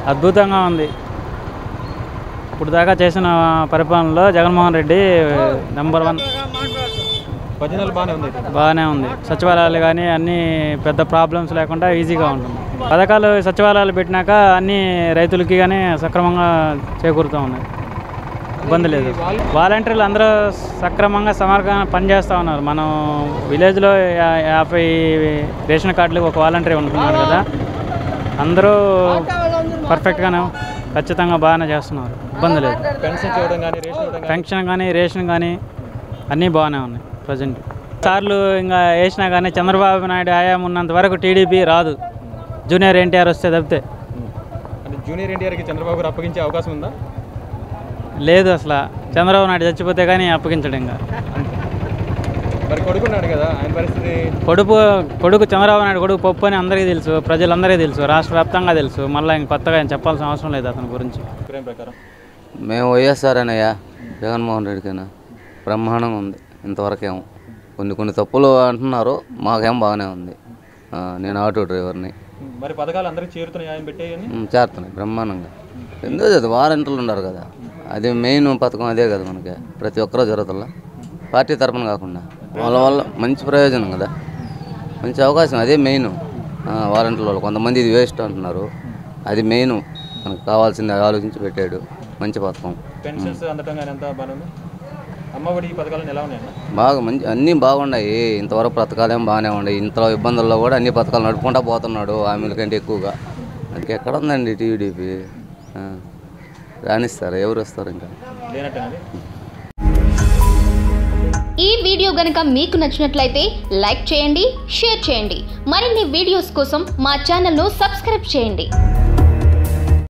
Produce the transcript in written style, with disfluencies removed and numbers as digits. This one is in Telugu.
అద్భుతంగా ఉంది. ఇప్పుడు దాకా చేసిన పరిపాలనలో జగన్మోహన్ రెడ్డి నెంబర్ 1. బాగానే ఉంది. సచివాలయాలు కానీ అన్నీ పెద్ద ప్రాబ్లమ్స్ లేకుండా ఈజీగా ఉంటుంది. పథకాలు సచివాలయాలు పెట్టినాక అన్నీ రైతులకి కానీ సక్రమంగా చేకూరుతూ ఉన్నాయి. ఇబ్బంది లేదు. వాలంటీర్లు అందరూ సక్రమంగా సమగ్రంగా పనిచేస్తూ ఉన్నారు. మనం విలేజ్లో 50 రేషన్ కార్డులకు ఒక వాలంటీర్ ఉంటున్నారు కదా, అందరూ పర్ఫెక్ట్గానే ఖచ్చితంగా బాగానే చేస్తున్నారు. ఇబ్బంది లేదు. పెన్షన్ కానీ రేషన్ కానీ అన్నీ బాగానే ఉన్నాయి. ప్రజెంట్ సార్లు ఇంకా వేసినా కానీ చంద్రబాబు నాయుడు హయాం ఉన్నంత వరకు టీడీపీ రాదు. జూనియర్ ఎన్టీఆర్ వస్తే తప్పితే. జూనియర్ ఎన్టీఆర్కి చంద్రబాబు గారు అప్పగించే అవకాశం ఉందా? లేదు. అసలు చంద్రబాబు నాయుడు చచ్చిపోతే కానీ అప్పగించడు. ఇంకా మరి కొడుకున్నాడు కదా, ఆయన పరిస్థితి. కొడుకు చంద్రబాబు నాయుడు కొడుకు పప్పు అని అందరికీ తెలుసు, ప్రజలందరికీ తెలుసు, రాష్ట్ర వ్యాప్తంగా తెలుసు. మళ్ళీ ఇంక కొత్తగా ఆయన చెప్పాల్సిన అవసరం లేదు అతని గురించి. ప్రకారం మేము వైఎస్ఆర్ అనయ్యా, జగన్మోహన్ రెడ్డికైనా బ్రహ్మాండంగా ఉంది. ఇంతవరకేమో కొన్ని తప్పులు అంటున్నారు, మాకేం బాగానే ఉంది. నేను ఆటో డ్రైవర్ని. మరి పథకాలు అందరికీ చేరుతున్నాయి, చేరుతున్నాయి బ్రహ్మాండంగా. ఎందుకు అది వారంటీలు ఉన్నారు కదా, అది మెయిన్ పథకం అదే కదా మనకి. ప్రతి ఒక్కరూ జరుగుతుందా, పార్టీ తరఫున కాకుండా వాళ్ళ వల్ల మంచి ప్రయోజనం కదా, మంచి అవకాశం. అదే మెయిన్. వారంటీల వాళ్ళు కొంతమంది ఇది వేస్ట్ అంటున్నారు, అది మెయిన్. మనకు కావాల్సింది ఆలోచించి పెట్టాడు. మంచి పథకం. బాగా మంచి అన్నీ బాగున్నాయి. ఇంతవరకు పథకాలు ఏం బాగానే ఉన్నాయి. ఇంతలో ఇబ్బందుల్లో కూడా అన్ని పథకాలు నడుపుకుంటా పోతున్నాడు హామీల కంటే ఎక్కువగా. అందుకే ఎక్కడ ఉందండి టీడీపీ? రాణిస్తారు, ఎవరు వస్తారు ఇంకా? ఈ వీడియో గనుక మీకు నచ్చినట్లయితే లైక్ చేయండి, షేర్ చేయండి. మరిన్ని వీడియోస్ కోసం మా ఛానల్ను సబ్స్క్రైబ్ చేయండి.